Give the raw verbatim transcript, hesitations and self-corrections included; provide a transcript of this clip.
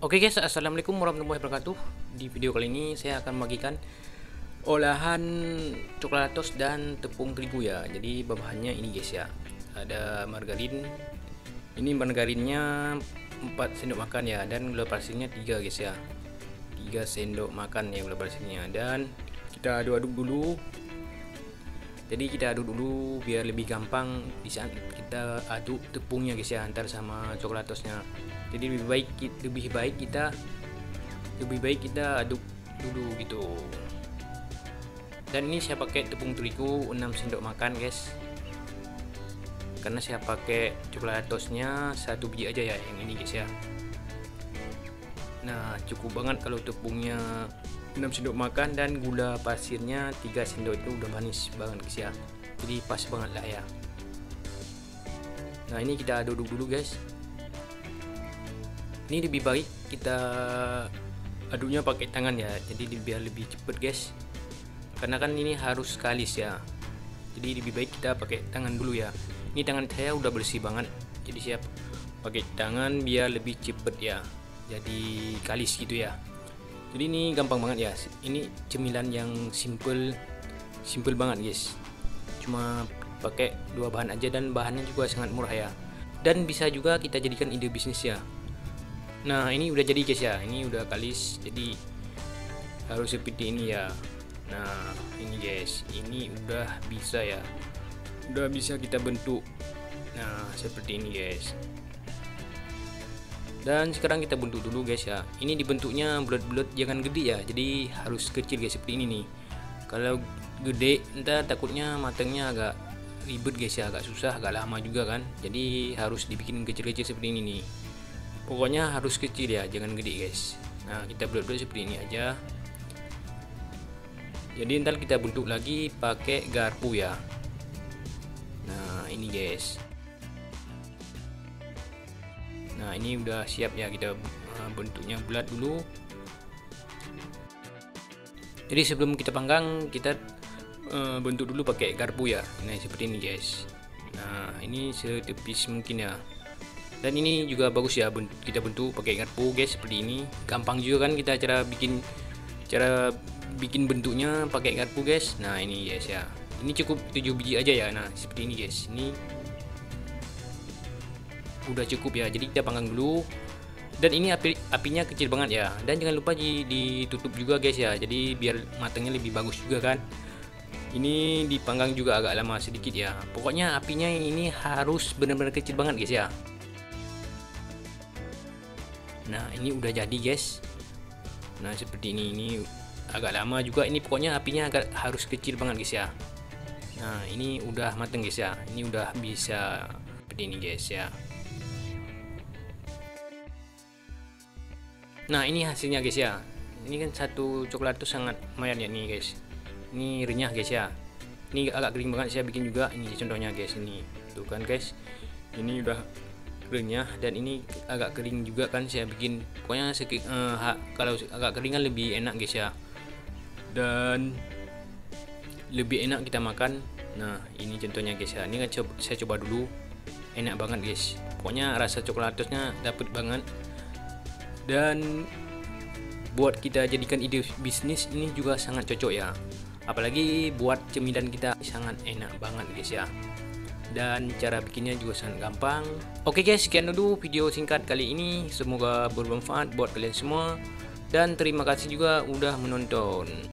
Oke guys, assalamualaikum warahmatullahi wabarakatuh. Di video kali ini saya akan membagikan olahan coklatos dan tepung terigu ya. Jadi bahannya ini guys ya. Ada margarin. Ini margarinnya empat sendok makan ya, dan gula pasirnya tiga guys ya. tiga sendok makan ya gula pasirnya, dan kita aduk-aduk dulu. Jadi kita aduk dulu biar lebih gampang di saat kita aduk tepungnya guys ya, antar sama coklatosnya. Jadi lebih baik lebih baik kita lebih baik kita aduk dulu gitu. Dan ini saya pakai tepung terigu enam sendok makan guys, karena saya pakai coklatosnya satu biji aja ya, yang ini guys ya. Nah cukup banget kalau tepungnya enam sendok makan dan gula pasirnya tiga sendok, itu udah manis banget guys ya. Jadi pas banget lah ya. Nah ini kita aduk dulu guys. Ini lebih baik kita aduknya pakai tangan ya, jadi biar lebih cepet guys, karena kan ini harus kalis ya. Jadi lebih baik kita pakai tangan dulu ya. Ini tangan saya udah bersih banget, jadi saya pakai tangan biar lebih cepet ya, jadi kalis gitu ya. Jadi ini gampang banget ya. Ini cemilan yang simple simple banget guys, cuma pakai dua bahan aja, dan bahannya juga sangat murah ya, dan bisa juga kita jadikan ide bisnis ya. Nah ini udah jadi guys ya, ini udah kalis, jadi harus seperti ini ya. Nah ini guys, ini udah bisa ya, udah bisa kita bentuk. Nah seperti ini guys. Dan sekarang kita bentuk dulu guys ya. Ini dibentuknya bulat-bulat, jangan gede ya, jadi harus kecil guys, seperti ini nih. Kalau gede ntar takutnya matangnya agak ribet guys ya, agak susah, agak lama juga kan. Jadi harus dibikin kecil-kecil seperti ini nih. Pokoknya harus kecil ya, jangan gede guys. Nah kita bulat-bulat seperti ini aja. Jadi ntar kita bentuk lagi pakai garpu ya. Nah ini guys. Nah ini udah siap ya, kita bentuknya bulat dulu. Jadi sebelum kita panggang, kita uh, bentuk dulu pakai garpu ya. Nah seperti ini guys. Nah ini setipis mungkin ya. Dan ini juga bagus ya, kita bentuk pakai garpu guys, seperti ini. Gampang juga kan kita cara bikin cara bikin bentuknya pakai garpu guys. Nah ini guys ya. Ini cukup tujuh biji aja ya. Nah seperti ini guys. Ini udah cukup ya, jadi kita panggang dulu. Dan ini api apinya kecil banget ya, dan jangan lupa di, ditutup juga guys ya, jadi biar matangnya lebih bagus juga kan. Ini dipanggang juga agak lama sedikit ya. Pokoknya apinya ini harus benar-benar kecil banget guys ya. Nah ini udah jadi guys. Nah seperti ini, ini agak lama juga, ini pokoknya apinya agak harus kecil banget guys ya. Nah ini udah mateng guys ya, ini udah bisa seperti ini guys ya. Nah ini hasilnya guys ya. Ini kan satu coklat itu sangat lumayan ya nih guys. Ini renyah guys ya. Ini agak kering banget, saya bikin juga. Ini contohnya guys, ini tuh kan guys. Ini udah renyah, dan ini agak kering juga kan saya bikin. Pokoknya sedikit, uh, kalau agak kering kan lebih enak guys ya, dan lebih enak kita makan. Nah ini contohnya guys ya. Ini kan coba, saya coba dulu, enak banget guys. Pokoknya rasa coklatosnya dapet banget. Dan buat kita jadikan ide bisnis ini juga sangat cocok ya, apalagi buat cemilan kita sangat enak banget guys ya, dan cara bikinnya juga sangat gampang. Oke guys, sekian dulu video singkat kali ini, semoga bermanfaat buat kalian semua, dan terima kasih juga udah menonton.